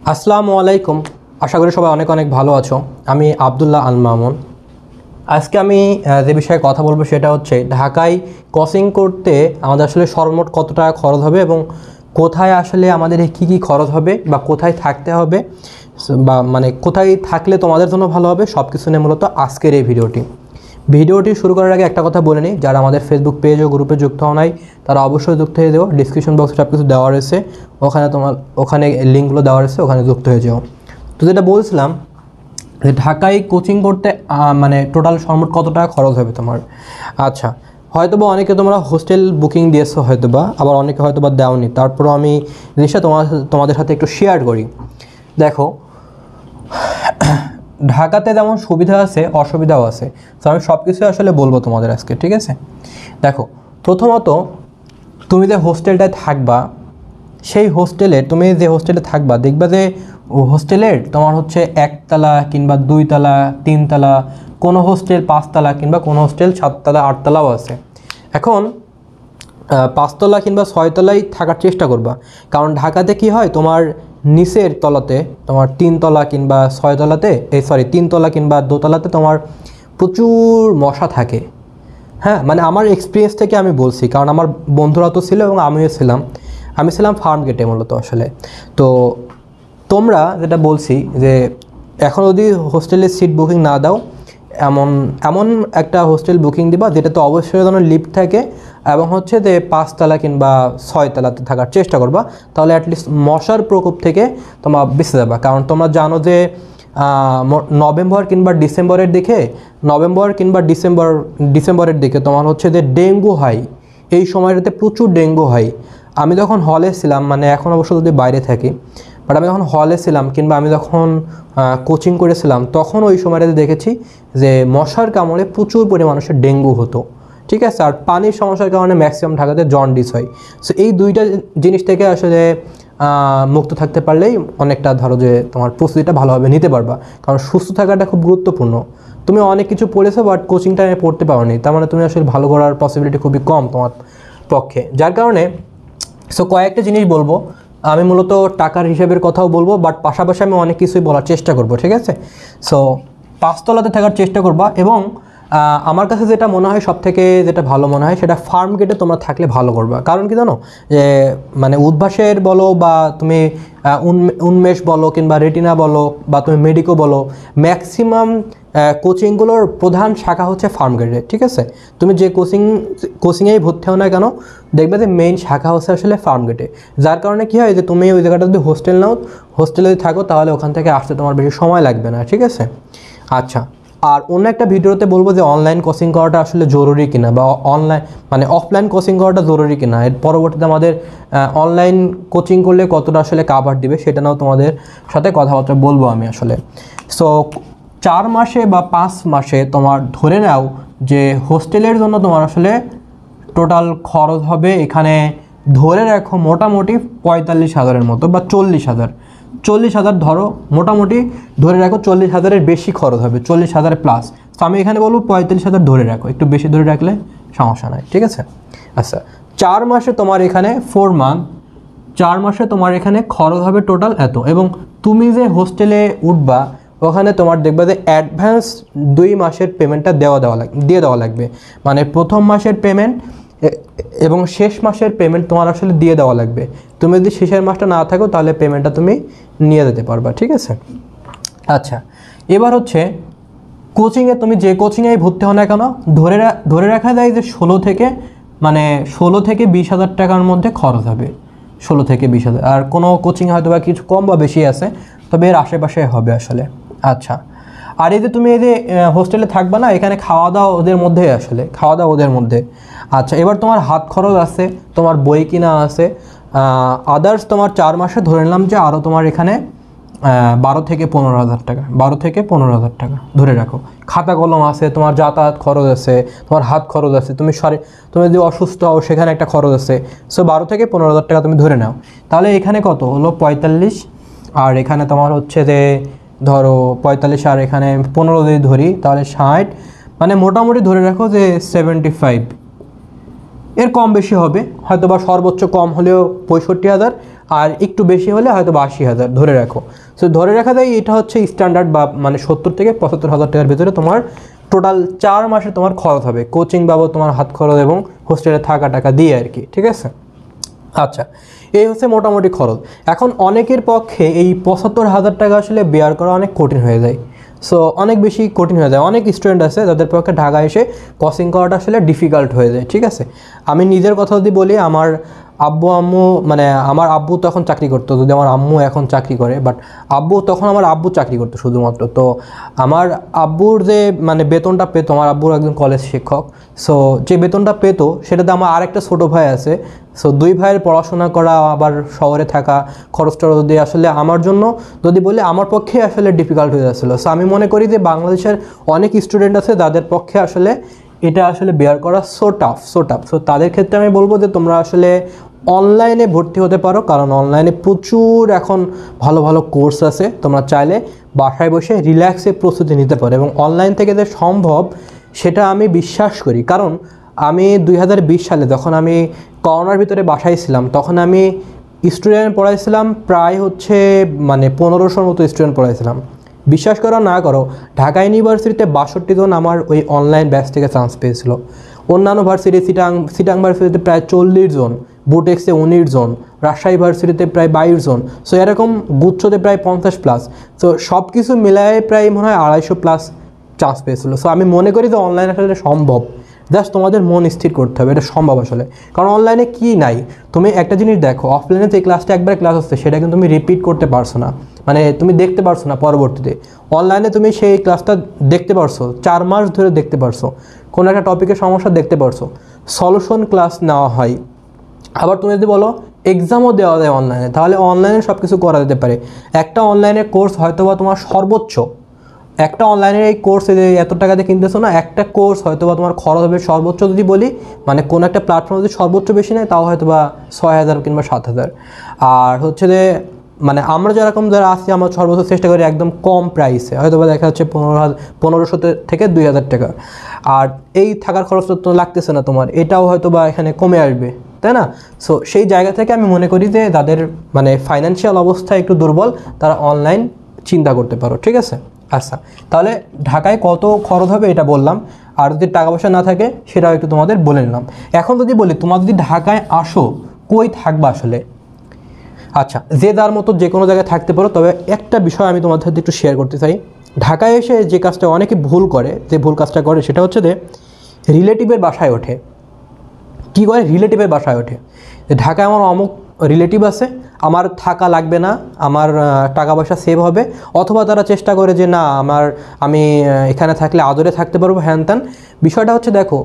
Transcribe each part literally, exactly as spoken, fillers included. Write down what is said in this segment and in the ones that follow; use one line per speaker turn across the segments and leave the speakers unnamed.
আসসালামু আলাইকুম। আশা করি সবাই অনেক অনেক ভালো আছো। আমি আব্দুল্লাহ আল মামুন। আজকে আমি যে বিষয়ে কথা বলবো সেটা হচ্ছে ঢাকায় কোচিং করতে আমাদের আসলে সর্বমোট কত টাকা খরচ হবে এবং কোথায় আসলে আমাদের কী কী খরচ হবে বা কোথায় থাকতে হবে বা মানে কোথায় থাকলে তোমাদের জন্য ভালো হবে সব কিছু নিয়ে মূলত আজকের এই ভিডিওটি ভিডিওটি শুরু করার আগে একটা কথা বলে নিই, যারা আমাদের ফেসবুক পেজ ও গ্রুপে যুক্ত হও নাই তারা অবশ্যই যুক্ত হয়ে দেবো। ডিসক্রিপশন বক্সে সব কিছু দেওয়া রয়েছে, ওখানে তোমার ওখানে লিঙ্কগুলো দেওয়া রয়েছে, ওখানে যুক্ত হয়ে যাও। তো যেটা বলছিলাম যে ঢাকায় কোচিং করতে মানে টোটাল সর্বমোট কত টাকা খরচ হবে তোমার। আচ্ছা, হয়তো বা অনেকে তোমরা হোস্টেল বুকিং দিয়েছো, হয়তো বা আবার অনেকে হয়তো বা দেওনি। তারপরও আমি জিনিসটা তোমার তোমাদের সাথে একটু শেয়ার করি। দেখো, ঢাকাতে যেমন সুবিধা আছে অসুবিধাও আছে, তো আমি সব কিছু আসলে বলবো তোমাদের আজকে, ঠিক আছে? দেখো, প্রথমত তুমি যে হোস্টেলটায় থাকবা সেই হোস্টেলে তুমি যে হোস্টেলে থাকবা দেখবা যে হোস্টেলের তোমার হচ্ছে একতলা কিংবা দুইতলা তিনতলা, কোনো হোস্টেল পাঁচতলা কিংবা কোনো হোস্টেল সাততলা আটতলাও আছে। এখন পাঁচতলা কিংবা ছয়তলায় থাকার চেষ্টা করবা, কারণ ঢাকাতে কি হয় তোমার নিচের তলাতে তোমার তিনতলা কিংবা ছয়তলাতে এই সরি তিনতলা কিংবা দোতলাতে তোমার প্রচুর মশা থাকে। হ্যাঁ, মানে আমার এক্সপিরিয়েন্স থেকে আমি বলছি, কারণ আমার বন্ধুরা তো ছিল এবং আমিও ছিলাম। আমি ছিলাম ফার্ম গেটে মূলত আসলে। তো তোমরা যেটা বলছি যে এখন যদি হোস্টেলের সিট বুকিং না দাও, এমন এমন একটা হোস্টেল বুকিং দিবা যেটাতে অবশ্যই যেন লিফট থাকে এবং হচ্ছে যে পাঁচতলা কিংবা ছয়তলাতে থাকার চেষ্টা করবা, তাহলে অ্যাটলিস্ট মশার প্রকোপ থেকে তোমরা বেঁচে যাবা। কারণ তোমরা জানো যে নভেম্বর কিংবা ডিসেম্বরের দিকে নভেম্বর কিংবা ডিসেম্বর ডিসেম্বরের দিকে তোমার হচ্ছে যে ডেঙ্গু হয়। এই সময়টাতে প্রচুর ডেঙ্গু হয়। আমি যখন হলে ছিলাম, মানে এখন অবশ্য যদি বাইরে থাকি, বাট আমি যখন হলে ছিলাম কিংবা আমি যখন কোচিং করেছিলাম তখন ওই সময়টাতে দেখেছি যে মশার কামড়ে প্রচুর পরিমাণে মানুষের ডেঙ্গু হতো, ঠিক আছে? আর পানির সমস্যার কারণে ম্যাক্সিমাম ঢাকাতে জন্ডিস হয়। সো এই দুইটা জিনিস থেকে আসলে মুক্ত থাকতে পারলেই অনেকটা ধরো যে তোমার প্রস্তুতিটা ভালোভাবে নিতে পারবা, কারণ সুস্থ থাকাটা খুব গুরুত্বপূর্ণ। তুমি অনেক কিছু পড়েছো বাট কোচিং টাইমে পড়তে পারোনি, তার মানে তুমি আসলে ভালো করার পসিবিলিটি খুবই কম তোমার পক্ষে। যার কারণে সো কয়েকটা জিনিস বলবো, আমি মূলত টাকার হিসাবের কথাও বলবো, বাট পাশাপাশি আমি অনেক কিছুই বলার চেষ্টা করব, ঠিক আছে? সো পাঁচতলাতে থাকার চেষ্টা করবা এবং আমার কাছে যেটা মনে হয় সব থেকে যেটা ভালো মনে হয় সেটা ফার্ম গেটে তোমরা থাকলে ভালো করবা। কারণ কি জানো, যে মানে উদ্ভাসের বলো বা তুমি উন্মেষ বলো কিংবা রেটিনা বলো বা তুমি মেডিকো বলো, ম্যাক্সিমাম কোচিংগুলোর প্রধান শাখা হচ্ছে ফার্ম গেটে, ঠিক আছে? তুমি যে কোচিং কোচিংয়েই ভর্তি হও না কেন, দেখবে যে মেইন শাখা হচ্ছে আসলে ফার্ম গেটে। যার কারণে কী হয় যে তুমি ওই জায়গাটা যদি হোস্টেল নাও, হোস্টেলে যদি থাকো তাহলে ওখান থেকে আসতে তোমার বেশি সময় লাগবে না, ঠিক আছে? আচ্ছা, আর অন্য একটা ভিডিওতে বলবো যে অনলাইন কোচিং করাটা আসলে জরুরি কিনা বা অনলাইন মানে অফলাইন কোচিং করাটা জরুরি কিনা। এর পরবর্তীতে আমাদের অনলাইন কোচিং করলে কতটা আসলে কাভার দিবে সেটা নাও তোমাদের সাথে কথাবার্তা বলবো আমি আসলে। সো চার মাসে বা পাঁচ মাসে তোমার ধরে নাও যে হোস্টেলের জন্য তোমার আসলে টোটাল খরচ হবে এখানে ধরে রাখো মোটামুটি পঁয়তাল্লিশ হাজারের মতো বা চল্লিশ হাজার চল্লিশ হাজার ধরো, মোটামুটি ধরে রাখো চল্লিশ হাজারের বেশি খরচ হবে, চল্লিশ হাজার প্লাস। তো আমি এখানে বলবো পঁয়তাল্লিশ হাজার ধরে রাখো, একটু বেশি ধরে রাখলে সমস্যা নাই, ঠিক আছে? আচ্ছা, চার মাসে তোমার এখানে ফোর মান্থ চার মাসে তোমার এখানে খরচ হবে টোটাল এত। এবং তুমি যে হোস্টেলে উঠবা ওখানে তোমার দেখবে যে অ্যাডভান্স দুই মাসের পেমেন্টটা দেওয়া দেওয়া লাগবে দিয়ে দেওয়া লাগবে মানে প্রথম মাসের পেমেন্ট এবং শেষ মাসের পেমেন্ট তোমার আসলে দিয়ে দেওয়া লাগবে। তুমি যদি শেষের মাসটা না থাকো তাহলে পেমেন্টটা তুমি নিয়ে যেতে পারবা, ঠিক আছে? আচ্ছা, এবার হচ্ছে কোচিংয়ে তুমি যে কোচিংয়েই ভর্তি হও না কেন, ধরে ধরে রাখা যায় যে ষোলো থেকে মানে ষোলো থেকে বিশ হাজার টাকার মধ্যে খরচ হবে, ষোলো থেকে বিশ হাজার। আর কোনো কোচিং হয়তো বা কিছু কম বা বেশি আছে, তবে এর আশেপাশে হবে আসলে। আচ্ছা, আর এই যে তুমি এই যে হোস্টেলে থাকবা না, এখানে খাওয়া দাওয়া ওদের মধ্যে আসলে খাওয়া দাওয়া ওদের মধ্যে। আচ্ছা, এবার তোমার হাত খরচ আছে, তোমার বই কিনা আছে, আদার্স তোমার চার মাসে ধরে নিলাম যে আরও তোমার এখানে বারো থেকে পনেরো হাজার টাকা বারো থেকে পনেরো হাজার টাকা ধরে রাখো। খাতা কলম আছে, তোমার যাতায়াত খরচ আছে, তোমার হাত খরচ আছে, তুমি শরীর তুমি যদি অসুস্থ হও সেখানে একটা খরচ আছে। সো বারো থেকে পনেরো হাজার টাকা তুমি ধরে নাও, তাহলে এখানে কত হলো পঁয়তাল্লিশ, আর এখানে তোমার হচ্ছে যে ধরো পঁয়তাল্লিশ আর এখানে পনেরো যদি ধরি তাহলে ষাট, মানে মোটামুটি ধরে রাখো যে সেভেন্টি ফাইভ। এর কম বেশি হবে, হয়তো বা সর্বোচ্চ কম হলেও পঁয়ষট্টি হাজার আর একটু বেশি হলে হয়তো বা আশি হাজার ধরে রাখো। সো ধরে রাখা যায় এটা হচ্ছে স্ট্যান্ডার্ড বা মানে সত্তর থেকে পঁচাত্তর হাজার টাকার ভিতরে তোমার টোটাল চার মাসে তোমার খরচ হবে, কোচিং বাবদ তোমার হাত খরচ এবং হোস্টেলে থাকা টাকা দিয়ে আর কি, ঠিক আছে। আচ্ছা, এই হচ্ছে মোটামুটি খরচ। এখন অনেকের পক্ষে এই পঁচাত্তর হাজার টাকা আসলে বেয়ার করা অনেক কঠিন হয়ে যায়। সো অনেক বেশি কঠিন হয়ে যায়, অনেক স্টুডেন্ট আছে যাদের পক্ষে ঢাকা এসে কোচিং করাটা আসলে ডিফিকাল্ট হয়ে যায়, ঠিক আছে। আমি নিজের কথা যদি বলি, আমার আব্বু আম্মু মানে আমার আব্বু তখন চাকরি করতো, যদি আমার আম্মু এখন চাকরি করে, বাট আব্বু তখন আমার আব্বু চাকরি করতো শুধুমাত্র। তো আমার আব্বুর যে মানে বেতনটা পেতো, আমার আব্বুর একজন কলেজ শিক্ষক, সো যে বেতনটা পেতো সেটাতে আমার আরেকটা ছোটো ভাই আছে। সো দুই ভাইয়ের পড়াশোনা করা আবার শহরে থাকা খরচটা যদি আসলে আমার জন্য যদি বলি আমার পক্ষে আসলে ডিফিকাল্ট হয়ে যাচ্ছিলো। সো আমি মনে করি যে বাংলাদেশের অনেক স্টুডেন্ট আছে যাদের পক্ষে আসলে এটা আসলে বেয়ার করা so tough so tough so তাদের ক্ষেত্রে আমি বলবো যে তোমরা আসলে অনলাইনে ভর্তি হতে পারো, কারণ অনলাইনে প্রচুর এখন ভালো ভালো কোর্স আছে। তোমরা চাইলে বাসায় বসে রিল্যাক্সে প্রস্তুতি নিতে পারো, এবং অনলাইন থেকে যে সম্ভব সেটা আমি বিশ্বাস করি। কারণ আমি দুই হাজার বিশ সালে যখন আমি করোনার ভিতরে বাসায় ছিলাম, তখন আমি স্টুডেন্ট পড়াইছিলাম প্রায় হচ্ছে মানে পনেরোশোর মতো স্টুডেন্ট পড়াইছিলাম। বিশ্বাস করো না করো, ঢাকা ইউনিভার্সিটিতে বাষট্টি জন আমার ওই অনলাইন ব্যাচ থেকে চান্স পেয়েছিল। অন্যান্য ভার্সিটি সিটাং সিটাং ভার্সিটিতে প্রায় চল্লিশ জন, বুটেক্সে উনিশ জন, রাজশাহী ভার্সিটিতে প্রায় বাইশ জন, সো এরকম গুচ্ছতে প্রায় পঞ্চাশ প্লাস। সো সব কিছু মিলায় প্রায় মনে হয় আড়াইশো প্লাস চান্স পেয়েছিল। সো আমি মনে করি যে অনলাইন আসলে সম্ভব, জাস্ট তোমাদের মন স্থির করতে হবে, এটা সম্ভব আসলে। কারণ অনলাইনে কি নাই, তুমি একটা জিনিস দেখো, অফলাইনে যে ক্লাসটা একবার ক্লাস হচ্ছে সেটা কিন্তু তুমি রিপিট করতে পারছো না, মানে তুমি দেখতে পারছো না পরবর্তীতে। অনলাইনে তুমি সেই ক্লাসটা দেখতে পারছো, চার মাস ধরে দেখতে পারছো, কোনো একটা টপিকের সমস্যা দেখতে পারছো, সলিউশন ক্লাস নেওয়া হয়। আবার তুমি যদি বলো এক্সামও দেওয়া যায় অনলাইনে, তাহলে অনলাইনে সব কিছু করা যেতে পারে। একটা অনলাইনের কোর্স হয়তো বা তোমার সর্বোচ্চ একটা অনলাইনের এই কোর্স এত টাকাতে কিনতেছো না, একটা কোর্স হয়তো বা তোমার খরচ হবে সর্বোচ্চ যদি বলি, মানে কোনো একটা প্ল্যাটফর্ম যদি সর্বোচ্চ বেশি নেয় তাও হয়তো বা ছয় হাজার কিংবা সাত হাজার। আর হচ্ছে যে মানে আমরা যেরকম যারা আসছি, আমরা সর্বোচ্চ চেষ্টা করি একদম কম প্রাইসে, হয়তো বা দেখা যাচ্ছে পনেরো হাজার পনেরোশো থেকে দুই হাজার টাকা। আর এই থাকার খরচ তো লাগতেছে না তোমার, এটাও হয়তো বা এখানে কমে আসবে, তাই না? সো সেই জায়গা থেকে আমি মনে করি যে যাদের মানে ফাইন্যান্সিয়াল অবস্থা একটু দুর্বল তারা অনলাইন চিন্তা করতে পারো, ঠিক আছে। আচ্ছা, তাহলে ঢাকায় কত খরচ হবে এটা বললাম, আর যদি টাকা পয়সা না থাকে সেটাও একটু তোমাদের বলে নিলাম। এখন যদি বলি তোমরা যদি ঢাকায় আসো, কই থাকবা আসলে? আচ্ছা, যে যার মতো যে কোনো জায়গায় থাকতে পারো, তবে একটা বিষয় আমি তোমাদের সাথে একটু শেয়ার করতে চাই। ঢাকায় এসে যে কাজটা অনেকে ভুল করে, যে ভুল কাজটা করে সেটা হচ্ছে যে রিলেটিভের বাসায় ওঠে। কী করে? রিলেটিভের বাসায় ওঠে। ঢাকায় আমার অমুক রিলেটিভ আছে, আমার থাকা লাগবে না, আমার টাকা পয়সা সেভ হবে। অথবা তারা চেষ্টা করে যে না, আমার আমি এখানে থাকলে আদরে থাকতে পারবো, হ্যান ত্যান। বিষয়টা হচ্ছে দেখো,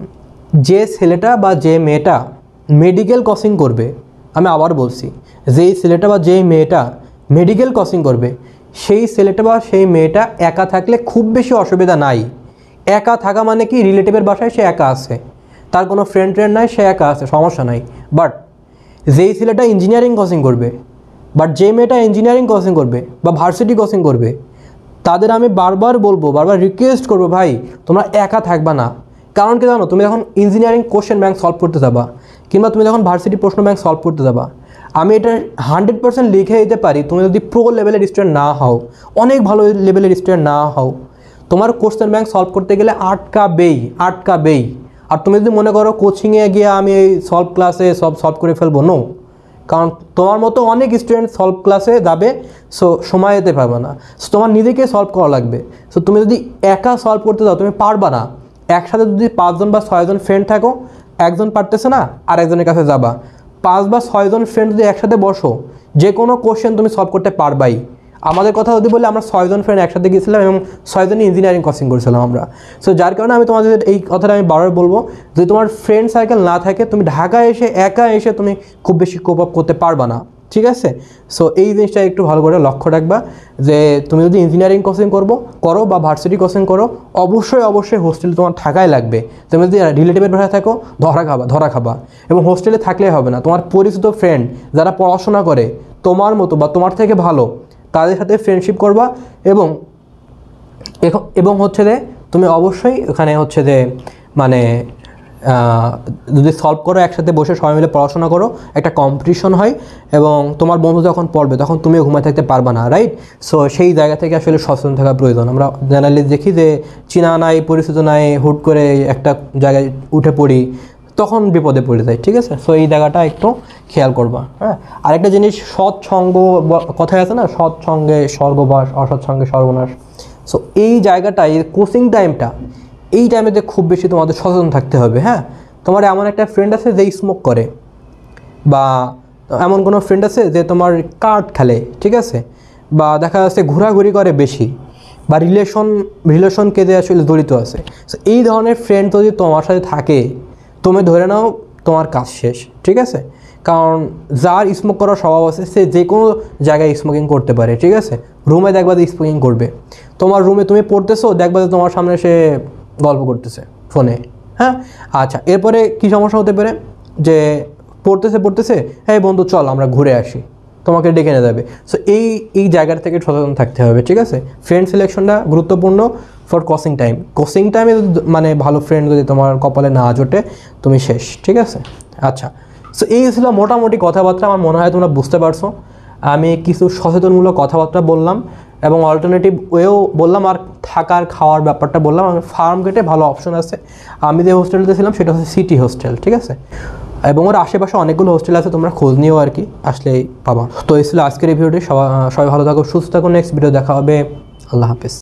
যে ছেলেটা বা যে মেয়েটা মেডিকেল কোচিং করবে, আমি আবার বলছি, যেই ছেলেটা বা যেই মেয়েটা মেডিকেল কোচিং করবে, সেই ছেলেটা বা সেই মেয়েটা একা থাকলে খুব বেশি অসুবিধা নাই। একা থাকা মানে কি, রিলেটিভের বাসায় সে একা আছে, তার কোনো ফ্রেন্ড ট্রেন্ড নাই, সে একা আছে, সমস্যা নাই। বাট যেই ছেলেটা ইঞ্জিনিয়ারিং কোচিং করবে, বাট যে মেয়েটা ইঞ্জিনিয়ারিং কোচিং করবে বা ভার্সিটি কোচিং করবে, তাদের আমি বারবার বলবো, বারবার রিকোয়েস্ট করবো, ভাই তোমরা একা থাকবা না। কারণ কি জানো, তুমি যখন ইঞ্জিনিয়ারিং কোশ্চেন ব্যাংক সলভ করতে যাবা, কিংবা তুমি যখন ভার্সিটি প্রশ্ন ব্যাংক সলভ করতে যাবা, আমি এটা হান্ড্রেড পার্সেন্ট লিখে দিতে পারি, তুমি যদি প্রো লেভেলের স্টুডেন্ট না হও, অনেক ভালো লেভেলের স্টুডেন্ট না হও, তোমার কোশ্চেন ব্যাংক সলভ করতে গেলে আটকাবেই আটকাবেই। আর তুমি যদি মনে করো কোচিংয়ে গিয়ে আমি এই সলভ ক্লাসে সব সলভ করে ফেলবো, নো। কারণ তোমার মতো অনেক স্টুডেন্ট সলভ ক্লাসে যাবে, সো সময় দিতে পারবে না, সো তোমার নিজেকে সলভ করা লাগবে। সো তুমি যদি একা সলভ করতে যাও তুমি পারবা না। একসাথে যদি পাঁচজন বা ছয়জন ফ্রেন্ড থাকো, একজন পারতেছে না আর একজনের কাছে যাবা, পাঁচ বা ছয়জন ফ্রেন্ড যদি একসাথে বসো, যে কোনো কোশ্চেন তুমি সলভ করতে পারবাই। আমাদের কথা যদি বলি, আমরা ছয়জন ফ্রেন্ড একসাথে গিয়েছিলাম এবং ছয়জনই ইঞ্জিনিয়ারিং কোচিং করেছিলাম আমরা। সো যার কারণে আমি তোমাদের এই কথাটা আমি বারবার বলবো, যদি তোমার ফ্রেন্ড সার্কেল না থাকে, তুমি ঢাকায় এসে একা এসে তুমি খুব বেশি কোপ আপ করতে পারবা না, ঠিক আছে। সো এই জিনিসটা একটু ভালো করে লক্ষ্য রাখবা, যে তুমি যদি ইঞ্জিনিয়ারিং কোচিং করবো করো বা ভার্সিটি কোচিং করো, অবশ্যই অবশ্যই হোস্টেলে তোমার থাকাই লাগবে। তুমি যদি রিলেটিভের বাসায় থাকো, ধরা খাবা ধরা খাবা এবং হোস্টেলে থাকলেই হবে না, তোমার পরিচিত ফ্রেন্ড যারা পড়াশোনা করে তোমার মতো বা তোমার থেকে ভালো, তাদের সাথে ফ্রেন্ডশিপ করবা। এবং এবং হচ্ছে যে তুমি অবশ্যই ওখানে হচ্ছে যে মানে যদি সলভ করো একসাথে বসে সবাই মিলে পড়াশোনা করো, একটা কম্পিটিশন হয় এবং তোমার বন্ধু যখন পড়বে তখন তুমিও ঘুমায় থাকতে পারবা না, রাইট? সো সেই জায়গা থেকে আসলে সচেতন থাকা প্রয়োজন। আমরা জেনারেলি দেখি যে চিনা নাই, পরিচিত নাই, হুট করে একটা জায়গায় উঠে পড়ি, তখন বিপদে পড়ে যায়, ঠিক আছে? সো এই জায়গাটা একটু খেয়াল করবা। হ্যাঁ, আরেকটা জিনিস, সৎসঙ্গ কথায় আছে না, সৎসঙ্গে স্বর্গবাস, অসৎসঙ্গে সর্বনাশ। সো এই জায়গাটা, এই কোচিং টাইমটা, এই টাইমেতে খুব বেশি তোমাদের সচেতন থাকতে হবে। হ্যাঁ, তোমার এমন একটা ফ্রেন্ড আছে যে স্মোক করে, বা এমন কোনো ফ্রেন্ড আছে যে তোমার কার্ড খেলে, ঠিক আছে, বা দেখা যাচ্ছে ঘোরাঘুরি করে বেশি, বা রিলেশন রিলেশনকে যে আসলে জড়িত আছে। সো এই ধরনের ফ্রেন্ড যদি তোমার সাথে থাকে, তুমি ধরে নাও তোমার কাজ শেষ, ঠিক আছে? কারণ যার স্মোক করার স্বভাব আছে সে যে কোনো জায়গায় স্মোকিং করতে পারে, ঠিক আছে? রুমে দেখবা যে স্মোকিং করবে, তোমার রুমে তুমি পড়তেছো, দেখবা যে তোমার সামনে সে গল্প করতেছে ফোনে। হ্যাঁ, আচ্ছা, এরপরে কী সমস্যা হতে পারে, যে পড়তেছে পড়তেছে হ্যাঁ বন্ধু চল আমরা ঘুরে আসি, তোমাকে ডেকে এনে যাবে। সো এই এই জায়গাটা থেকে সচেতন থাকতে হবে, ঠিক আছে? ফ্রেন্ড সিলেকশনটা গুরুত্বপূর্ণ ফর কোচিং টাইম। কোচিং টাইমে মানে ভালো ফ্রেন্ড যদি তোমার কপালে না জোটে, তুমি শেষ, ঠিক আছে? আচ্ছা, সো এই ছিল মোটামুটি কথাবার্তা। আমার মনে হয় তোমরা বুঝতে পারছো। আমি কিছু সচেতনমূলক কথাবার্তা বললাম এবং অল্টারনেটিভ ওয়েও বললাম, আর থাকার খাওয়ার ব্যাপারটা বললাম। আমি ফার্ম গেটে ভালো অপশন আছে। আমি যে হোস্টেলতে ছিলাম সেটা হচ্ছে সিটি হোস্টেল, ঠিক আছে? এবং ওর আশেপাশে অনেকগুলো হোস্টেল আছে, তোমরা খোঁজ নিও আর কি, আসলেই পাবা। তো এই ছিল আজকের এই ভিডিওটি। সবাই সবাই ভালো থাকো, সুস্থ থাকো। নেক্সট ভিডিও দেখা হবে। আল্লাহ হাফেজ।